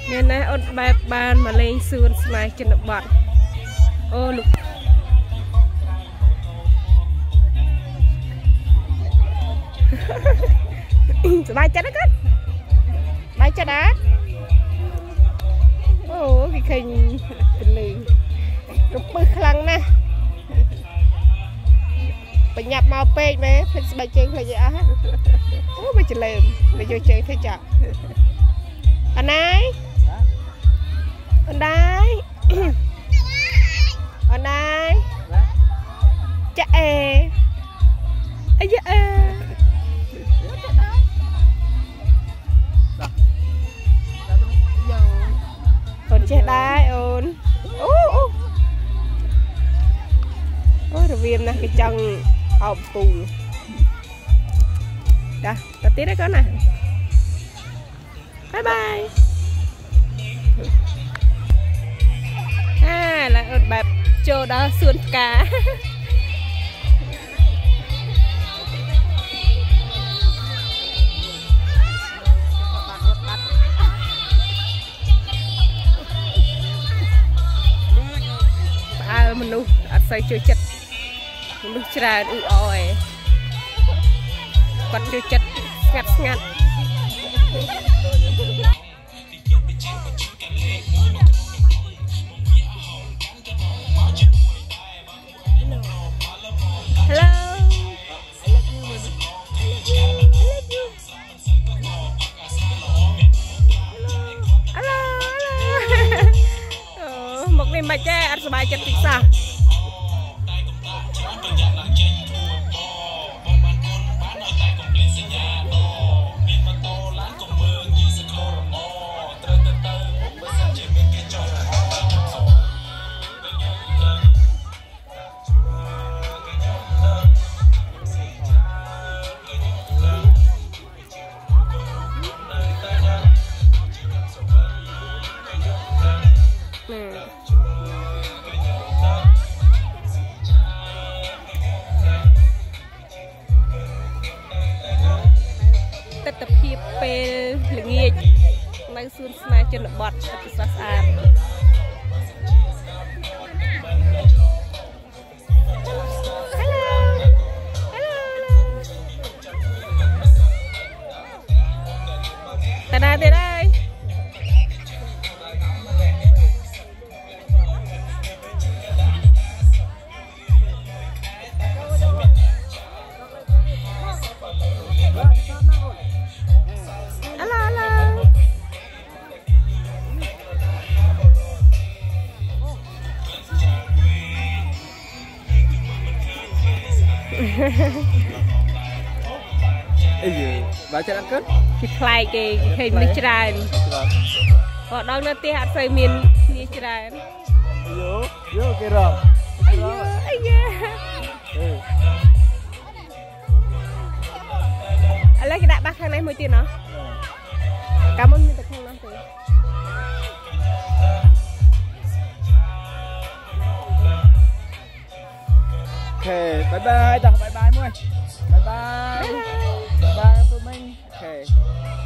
nghe nè ôn bài bàn mà lên xuân này trên đập bọt ô lục bài chết đó cất bài chết đá ô cái khinh lì rụp bự khăn nè phải nhập màu pe mẹ phải bài chơi phải gì á ô bài chơi lềm để vô chơi thấy chả anh ấy anh đây anh đây cha e ấy da e còn chết đai ôn ôi rồi viêm nè cái chân ọc tù đã tao tí đấy con này bye bye là ôn bạp chỗ đó xuân cá mình nu ăn say chơi chật mình nu chả đủ ỏi còn chơi chật ngặt ngặt hello một niềm bạch che ăn bài chật tịch sao tập hiệp về lưng nghề nay xuân này trên bọt tập sát an ta đây đây bà chơi ăn cất thì khai cái hình lịch tràn họ đang nói tiếng hạt xây miền lịch tràn vô cái rồi anh lấy cái đại bác khang này mới tiền nó cảm ơn mình tập khang lắm rồi ok bye bye bye bye muôi bye bye bye bye tụi mình ok